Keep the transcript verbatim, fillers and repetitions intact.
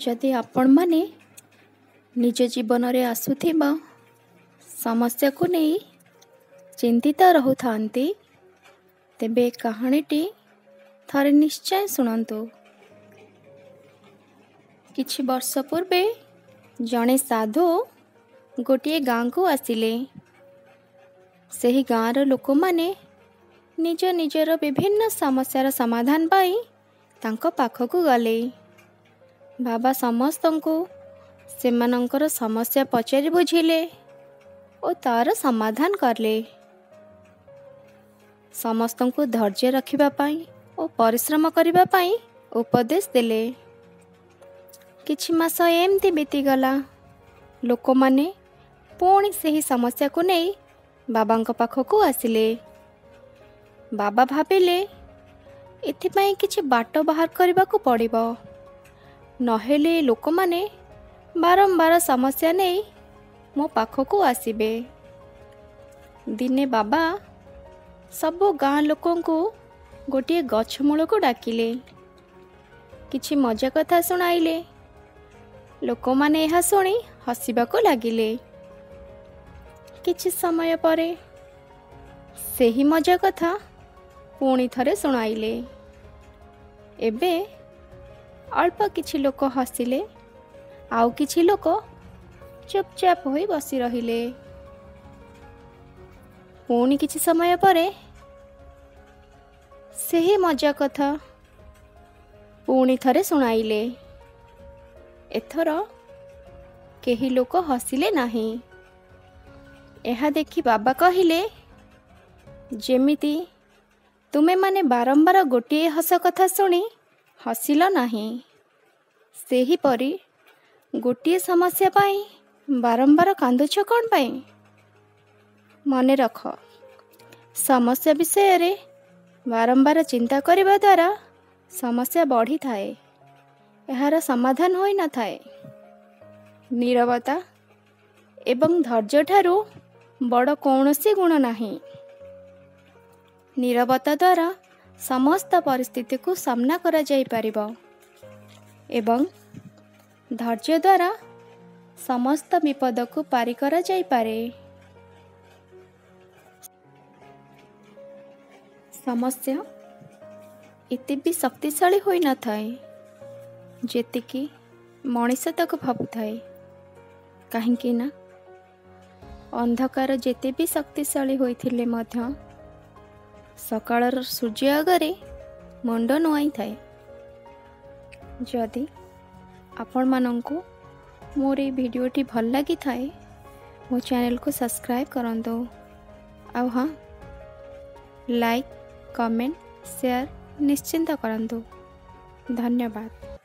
जदि आपण माने निज जीवन रे आसुथिबा समस्या को नहीं चिंतित रहुथांती तेबे कहानीटी थरे निश्चय शुणु। किछि वर्ष पूर्वे जड़े साधु गोटे गाँ को आसिले। सही गाँर लोक माने निज निजर विभिन्न समस्यार समाधान पाई तांको पाखकु गले। बाबा समस्तंको सेमानंकर समस्या पचारि बुझिले और तार समाधान करले। समस्तंको धैर्य रखिबा पाई और परिश्रम करिबा पाई उपदेश देले। किछि मास एमती बीतीगला। लोक माने पुणी सही समस्या को नहीं बाबांक पाखकु आसिले। बाबा भाबिले एथिपाई किछि बाट बाहर करबाकू पड़िबो, नहेले लोक माने बारंबार समस्या नहीं मो पाखकु आसिबे। दिने बाबा सबो गाँ लोकों को गोटे गछ मूल को डाकिले। किछि मजा कथा सुनाइले। लोक माने यह सुनी हसिबाकू लागिले। किछि समय परे सेही मजा कथा पुणी थरे सुनाइले। एबे अल्प किछि लोक हसिले, आउ किछि लोक चुपचाप होई बसी रहिले। पुणी किछि समय परे सेही मजा कथा पुणी थरे सुनाइले। एथर केही लोक हसिले नाही। एहा देखि बाबा कहिले, जेमिति तुमे माने बारंबार गोटे हस कथा सुनी हसिल नाही, सेही परी गोटे समस्या पाई बारंबार कांदुछ कौन पाई? मने रख, समस्या विषय रे बारंबार चिंता करिबा द्वारा समस्या बढ़ी थाए, एहार समाधान होई न थाए। नीरवता एवं धैर्य ठारू बड़ कौनसी गुण नाही। नीरवता द्वारा समस्त परिस्थिति को सामना करा जाई परिबो एवं धैर्य द्वारा समस्त विपद को पारी करा जाई पारे। समस्या एते भी शक्तिशाली होई न थाए जेतिकी मनीष ताको भाबुथाए। काहेकि ना अंधकार जेते भी शक्तिशाली होइथिले मध्य सकाळर सूर्य आगरे मुंड नुआई थाए। जदि आपण मानंकु मोर ए भिडियोटी भल लगी थाए मो चैनल को सब्सक्राइब करंतो। आउ हाँ, लाइक कमेंट शेयर निश्चिंत करंतो। धन्यवाद।